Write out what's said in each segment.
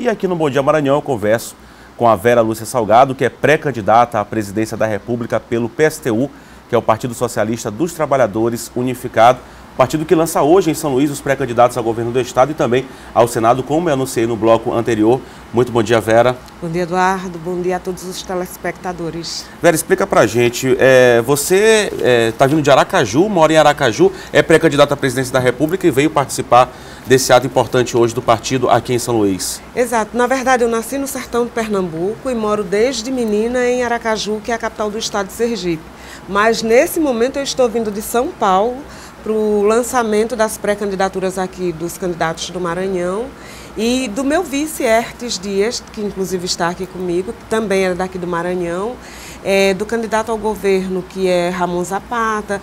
aqui no Bom Dia Maranhão eu converso com a Vera Lúcia Salgado, que é pré-candidata à presidência da República pelo PSTU, que é o Partido Socialista dos Trabalhadores Unificado, partido que lança hoje em São Luís os pré-candidatos ao governo do estado e também ao Senado, como eu anunciei no bloco anterior. Muito bom dia, Vera. Bom dia, Eduardo. Bom dia a todos os telespectadores. Vera, explica pra gente, você está vindo de Aracaju, mora em Aracaju, é pré-candidata à presidência da República e veio participar desse ato importante hoje do partido aqui em São Luís. Exato. Na verdade, eu nasci no sertão de Pernambuco e moro desde menina em Aracaju, que é a capital do estado de Sergipe. Mas nesse momento eu estou vindo de São Paulo para o lançamento das pré-candidaturas aqui dos candidatos do Maranhão e do meu vice, Ertes Dias, que inclusive está aqui comigo, que também é daqui do Maranhão, do candidato ao governo, que é Ramon Zapata,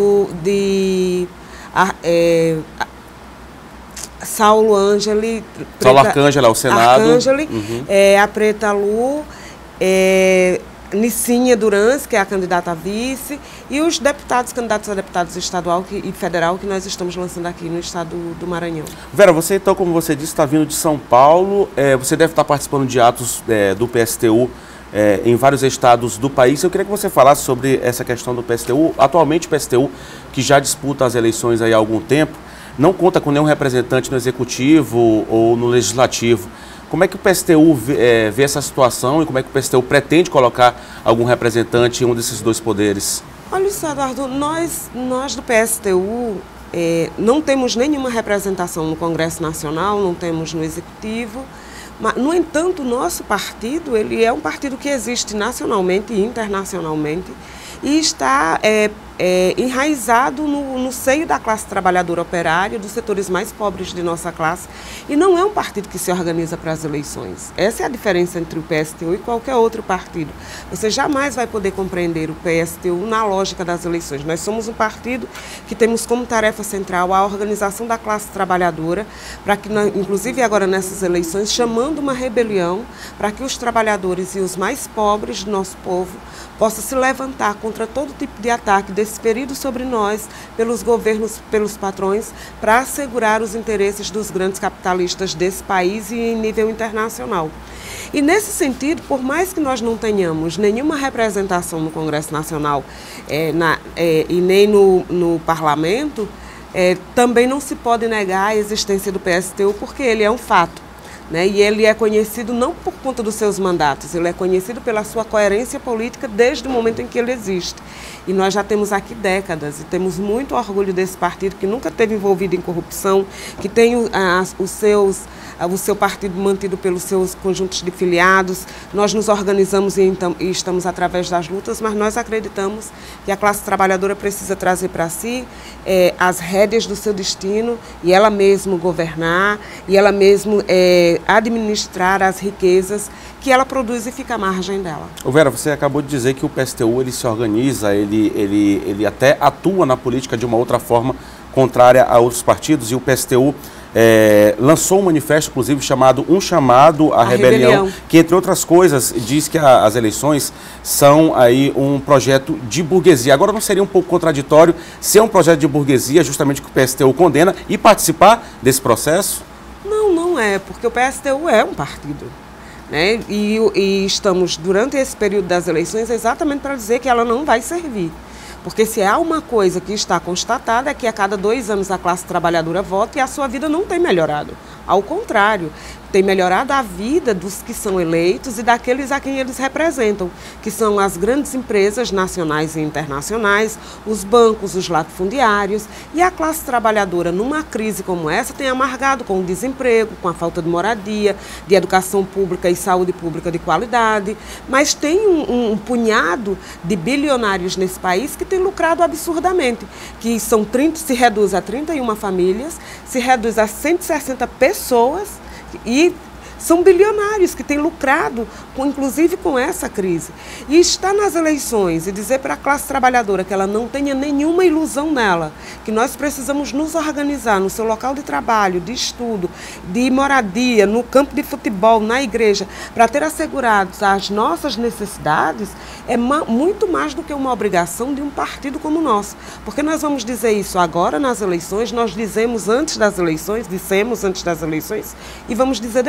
Saulo Ângeli, Saulo Arcângeli ao Senado, Arcângeli, a Preta Lu, Nicinha Durans, que é a candidata a vice, e os candidatos a deputados estadual e federal que nós estamos lançando aqui no estado do Maranhão. Vera, você então, como você disse, está vindo de São Paulo, você deve estar participando de atos do PSTU em vários estados do país. Eu queria que você falasse sobre essa questão do PSTU. Atualmente o PSTU, que já disputa as eleições aí há algum tempo, não conta com nenhum representante no Executivo ou no Legislativo. Como é que o PSTU vê essa situação e como é que o PSTU pretende colocar algum representante em um desses dois poderes? Olha só, Eduardo, nós do PSTU não temos nenhuma representação no Congresso Nacional, não temos no Executivo, mas, no entanto, o nosso partido ele é um partido que existe nacionalmente e internacionalmente e está enraizado no seio da classe trabalhadora operária, dos setores mais pobres de nossa classe, e não é um partido que se organiza para as eleições. Essa é a diferença entre o PSTU e qualquer outro partido. Você jamais vai poder compreender o PSTU na lógica das eleições. Nós somos um partido que temos como tarefa central a organização da classe trabalhadora, para que, inclusive agora nessas eleições, chamando uma rebelião para que os trabalhadores e os mais pobres do nosso povo possam se levantar contra todo tipo de ataque desferido sobre nós, pelos governos, pelos patrões, para assegurar os interesses dos grandes capitalistas desse país e em nível internacional. E nesse sentido, por mais que nós não tenhamos nenhuma representação no Congresso Nacional e nem no Parlamento, também não se pode negar a existência do PSTU, porque ele é um fato. E ele é conhecido não por conta dos seus mandatos, ele é conhecido pela sua coerência política desde o momento em que ele existe. E nós já temos aqui décadas e temos muito orgulho desse partido que nunca esteve envolvido em corrupção, que tem o seu partido mantido pelos seus conjuntos de filiados. Nós nos organizamos e estamos através das lutas, mas nós acreditamos que a classe trabalhadora precisa trazer para si as rédeas do seu destino e ela mesma governar e ela mesma administrar as riquezas que ela produz e fica à margem dela. Vera, você acabou de dizer que o PSTU ele se organiza, ele até atua na política de uma outra forma contrária a outros partidos, e o PSTU lançou um manifesto, inclusive, chamado Um Chamado à Rebelião, que, entre outras coisas, diz que as eleições são aí um projeto de burguesia. Agora, não seria um pouco contraditório ser um projeto de burguesia, justamente que o PSTU condena, e participar desse processo? Não é, porque o PSTU é um partido. E estamos, durante esse período das eleições, exatamente para dizer que ela não vai servir. Porque se há uma coisa que está constatada é que a cada 2 anos a classe trabalhadora vota e a sua vida não tem melhorado. Ao contrário, tem melhorado a vida dos que são eleitos e daqueles a quem eles representam, que são as grandes empresas nacionais e internacionais, os bancos, os latifundiários, e a classe trabalhadora, numa crise como essa, tem amargado com o desemprego, com a falta de moradia, de educação pública e saúde pública de qualidade, mas tem um punhado de bilionários nesse país que tem lucrado absurdamente, que se reduz a 31 famílias, se reduz a 160 pessoas, e são bilionários que têm lucrado, inclusive com essa crise. E estar nas eleições e dizer para a classe trabalhadora que ela não tenha nenhuma ilusão nela, que nós precisamos nos organizar no seu local de trabalho, de estudo, de moradia, no campo de futebol, na igreja, para ter assegurados as nossas necessidades, é muito mais do que uma obrigação de um partido como o nosso. Porque nós vamos dizer isso agora nas eleições, nós dissemos antes das eleições e vamos dizer depois.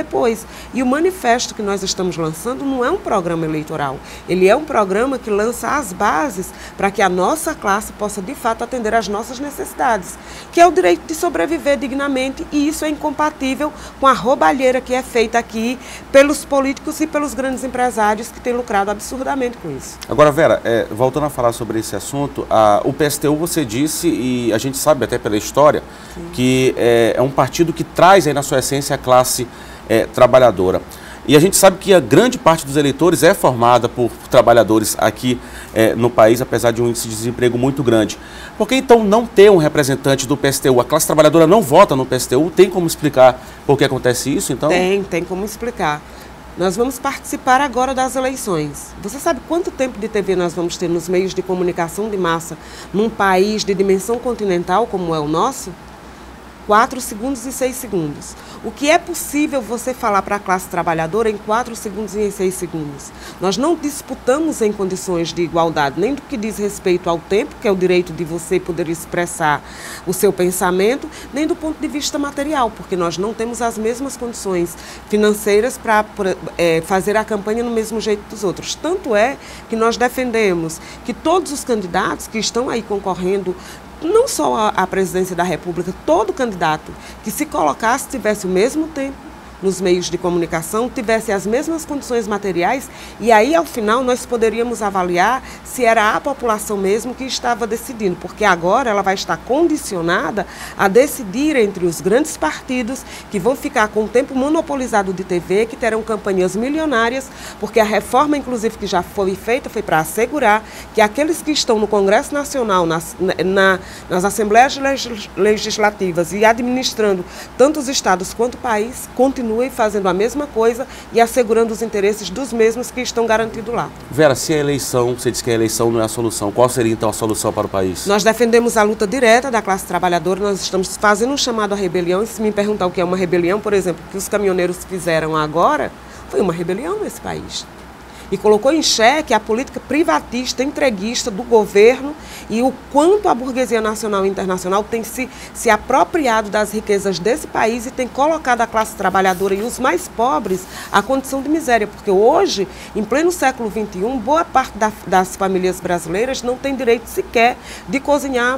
E o manifesto que nós estamos lançando não é um programa eleitoral, ele é um programa que lança as bases para que a nossa classe possa, de fato, atender às nossas necessidades, que é o direito de sobreviver dignamente, e isso é incompatível com a roubalheira que é feita aqui pelos políticos e pelos grandes empresários que têm lucrado absurdamente com isso. Agora, Vera, voltando a falar sobre esse assunto, o PSTU, você disse, e a gente sabe até pela história, sim, que é um partido que traz aí na sua essência a classe trabalhadora. E a gente sabe que a grande parte dos eleitores é formada por trabalhadores aqui no país, apesar de um índice de desemprego muito grande. Por que então não ter um representante do PSTU? A classe trabalhadora não vota no PSTU? Tem como explicar por que acontece isso, então? Tem como explicar. Nós vamos participar agora das eleições. Você sabe quanto tempo de TV nós vamos ter nos meios de comunicação de massa num país de dimensão continental como é o nosso? 4 segundos e 6 segundos. O que é possível você falar para a classe trabalhadora em 4 segundos e em 6 segundos? Nós não disputamos em condições de igualdade, nem do que diz respeito ao tempo, que é o direito de você poder expressar o seu pensamento, nem do ponto de vista material, porque nós não temos as mesmas condições financeiras para fazer a campanha no mesmo jeito dos outros. Tanto é que nós defendemos que todos os candidatos que estão aí concorrendo, não só a presidência da República, todo candidato que se colocasse, tivesse o mesmo tempo nos meios de comunicação, tivesse as mesmas condições materiais, e aí ao final nós poderíamos avaliar se era a população mesmo que estava decidindo, porque agora ela vai estar condicionada a decidir entre os grandes partidos que vão ficar com o tempo monopolizado de TV, que terão campanhas milionárias, porque a reforma inclusive que já foi feita foi para assegurar que aqueles que estão no Congresso Nacional, nas Assembleias Legislativas e administrando tanto os estados quanto o país, continuem fazendo a mesma coisa e assegurando os interesses dos mesmos que estão garantidos lá. Vera, se a eleição, você diz que a eleição não é a solução, qual seria então a solução para o país? Nós defendemos a luta direta da classe trabalhadora, nós estamos fazendo um chamado à rebelião, e se me perguntar o que é uma rebelião, por exemplo, o que os caminhoneiros fizeram agora, foi uma rebelião nesse país. E colocou em xeque a política privatista, entreguista do governo e o quanto a burguesia nacional e internacional tem se apropriado das riquezas desse país e tem colocado a classe trabalhadora e os mais pobres à condição de miséria. Porque hoje, em pleno século XXI, boa parte das famílias brasileiras não tem direito sequer de cozinhar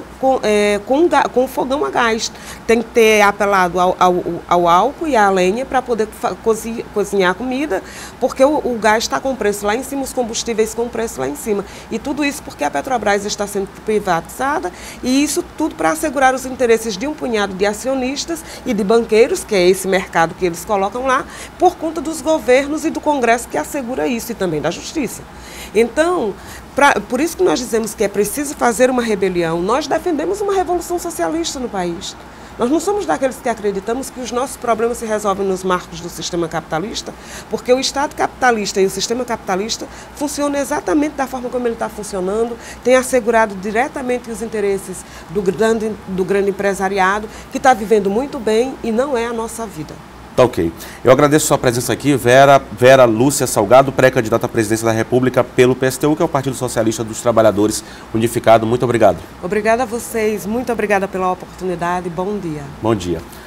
com fogão a gás. Tem que ter apelado ao álcool e à lenha para poder cozinhar comida, porque o gás está com preço lá em cima, os combustíveis com preço lá em cima. E tudo isso porque a Petrobras está sendo privatizada, e isso tudo para assegurar os interesses de um punhado de acionistas e de banqueiros, que é esse mercado que eles colocam lá, por conta dos governos e do Congresso que assegura isso, e também da Justiça. Então, por isso que nós dizemos que é preciso fazer uma rebelião. Nós defendemos uma revolução socialista no país. Nós não somos daqueles que acreditamos que os nossos problemas se resolvem nos marcos do sistema capitalista, porque o Estado capitalista e o sistema capitalista funcionam exatamente da forma como ele está funcionando, tem assegurado diretamente os interesses do grande empresariado, que está vivendo muito bem e não é a nossa vida. Tá ok. Eu agradeço a sua presença aqui, Vera Lúcia Salgado, pré-candidata à presidência da República pelo PSTU, que é o Partido Socialista dos Trabalhadores Unificado. Muito obrigado. Obrigada a vocês, muito obrigada pela oportunidade. Bom dia. Bom dia.